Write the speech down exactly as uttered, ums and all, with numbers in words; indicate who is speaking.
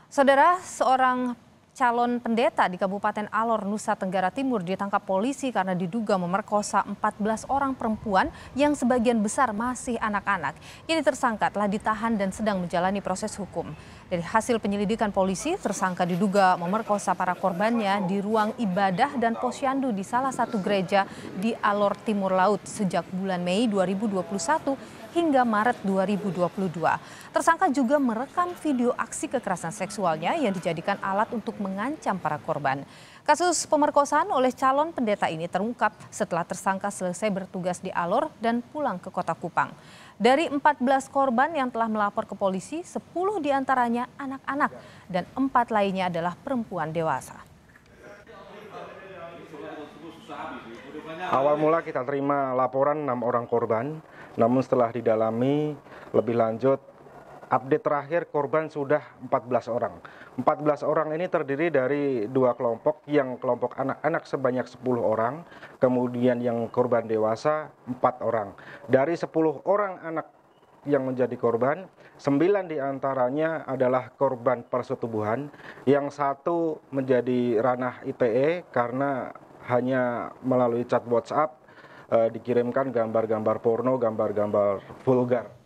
Speaker 1: Saudara, seorang calon pendeta di Kabupaten Alor, Nusa Tenggara Timur ditangkap polisi karena diduga memerkosa empat belas orang perempuan yang sebagian besar masih anak-anak. Kini tersangka telah ditahan dan sedang menjalani proses hukum. Dari hasil penyelidikan polisi, tersangka diduga memerkosa para korbannya di ruang ibadah dan posyandu di salah satu gereja di Alor Timur Laut sejak bulan Mei dua ribu dua puluh satu hingga Maret dua ribu dua puluh dua. Tersangka juga merekam video aksi kekerasan seksualnya yang dijadikan alat untuk mengancam para korban. Kasus pemerkosaan oleh calon pendeta ini terungkap setelah tersangka selesai bertugas di Alor dan pulang ke Kota Kupang. Dari empat belas korban yang telah melapor ke polisi, sepuluh diantaranya anak-anak dan empat lainnya adalah perempuan dewasa.
Speaker 2: Awal mula kita terima laporan enam orang korban, namun setelah didalami lebih lanjut, update terakhir korban sudah empat belas orang. empat belas orang ini terdiri dari dua kelompok, yang kelompok anak-anak sebanyak sepuluh orang, kemudian yang korban dewasa empat orang. Dari sepuluh orang anak yang menjadi korban, sembilan diantaranya adalah korban persetubuhan, yang satu menjadi ranah I T E karena hanya melalui chat WhatsApp eh, dikirimkan gambar-gambar porno, gambar-gambar vulgar.